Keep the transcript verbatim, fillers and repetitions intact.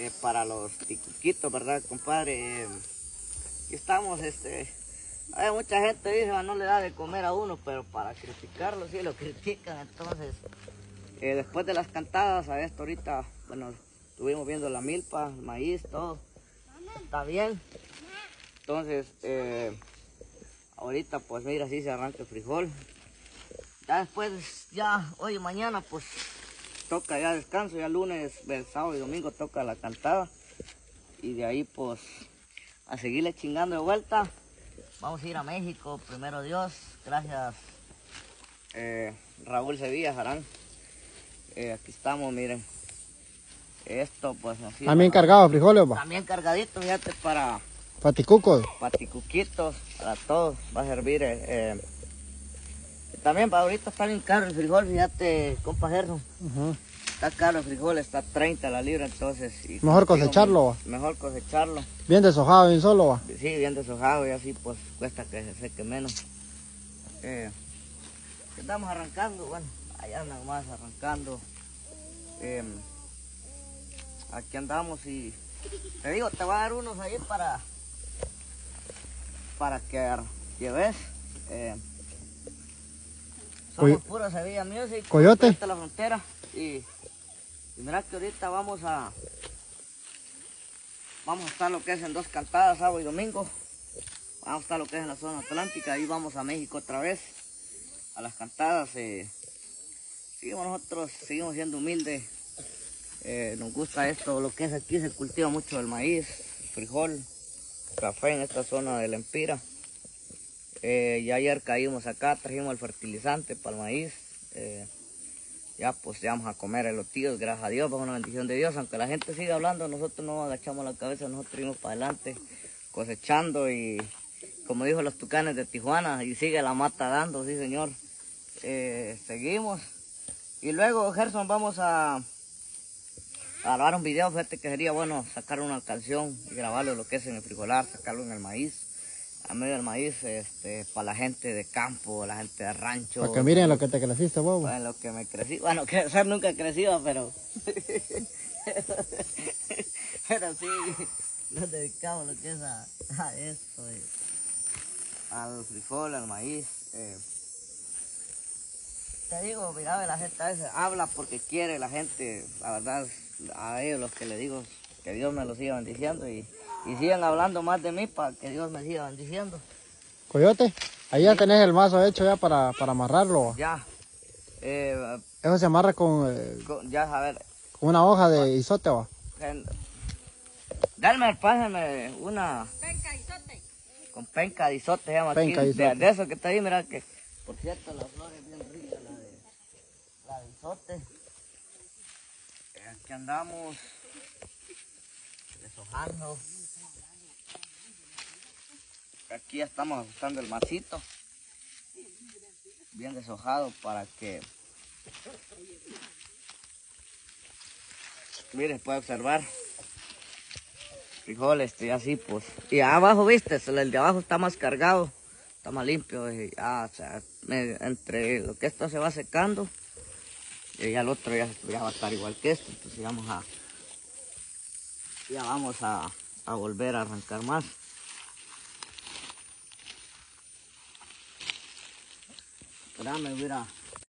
eh, para los ticuquitos, ¿verdad, compadre? Eh, aquí estamos, este, hay mucha gente dice, no le da de comer a uno, pero para criticarlo, sí lo critican. Entonces, eh, después de las cantadas, a esto ahorita, bueno, estuvimos viendo la milpa, el maíz, todo, está bien. Entonces, eh, ahorita, pues mira, así se arranca el frijol. Ya después, ya hoy y mañana, pues toca ya descanso, ya lunes, el sábado y domingo toca la cantada. Y de ahí, pues, a seguirle chingando de vuelta. Vamos a ir a México, primero Dios, gracias eh, Raúl Sevilla, Jarán. Eh, aquí estamos, miren. Esto, pues, así. También cargado frijoles, va. También cargadito, fíjate, para... Paticucos. Paticuquitos, para todos, va a servir. Eh, eh. También para ahorita está bien caro el frijol, fíjate, compa Gerson. Uh-huh. Está caro el frijol, está treinta la libra, entonces... Y mejor cosecharlo, va. Mejor cosecharlo. Bien deshojado, bien solo, va. Sí, bien deshojado y así pues cuesta que se seque menos. Eh, estamos arrancando, bueno, allá nada más arrancando. Eh, aquí andamos y te digo, te voy a dar unos ahí para para que lleves. Eh, somos Coy pura Sevilla Music. Coyote. Hasta la frontera. Y, y mira que ahorita vamos a vamos a estar lo que es en dos cantadas, sábado y domingo. Vamos a estar lo que es en la zona atlántica, y vamos a México otra vez, a las cantadas. Eh, seguimos nosotros, seguimos siendo humildes, eh, nos gusta esto, lo que es aquí se cultiva mucho el maíz, frijol, café en esta zona del Empira. Eh, y ayer caímos acá, trajimos el fertilizante para el maíz, eh, ya pues ya vamos a comer elotíos, gracias a Dios, bajo una bendición de Dios, aunque la gente siga hablando, nosotros no agachamos la cabeza, nosotros seguimos para adelante, cosechando y... Como dijo los tucanes de Tijuana, y sigue la mata dando, sí señor. Eh, seguimos. Y luego, Gerson, vamos a, a grabar un video. Fíjate que sería bueno sacar una canción y grabarlo lo que es en el frijolar, sacarlo en el maíz. A medio del maíz, este, para la gente de campo, la gente de rancho. Para que miren lo que te creciste, bobo. Bueno, lo que me crecí. Bueno, crecer nunca he crecido, pero... pero sí, nos dedicamos lo que es a, a esto. Eh. Al frijol, al maíz. Eh. Te digo, mira, la gente a veces habla porque quiere, la gente, la verdad, a ellos los que les digo, que Dios me los siga bendiciendo y, y sigan hablando más de mí para que Dios me siga bendiciendo. Coyote, ahí ya sí. Tenés el mazo hecho ya para, para amarrarlo. Ya. Eh, Eso se amarra con, eh, con, ya, a ver. Con una hoja de isote, va. Dálme, pásenme una... Penca de isote. Con penca de isote se llama penca aquí. De, de, de eso que está ahí, mira que... Por cierto, la flor es bien rica, la de... La de isote. Aquí andamos... Deshojando. Aquí ya estamos ajustando el macito. Bien deshojado para que... Miren, puede observar. Frijoles, este, así pues. Y abajo, viste, el de abajo está más cargado, está más limpio. Y, ah, o sea, me, entre lo que esto se va secando, y ya el otro ya, ya va a estar igual que esto. Entonces ya vamos a, ya vamos a, a volver a arrancar más. Espérame, mira.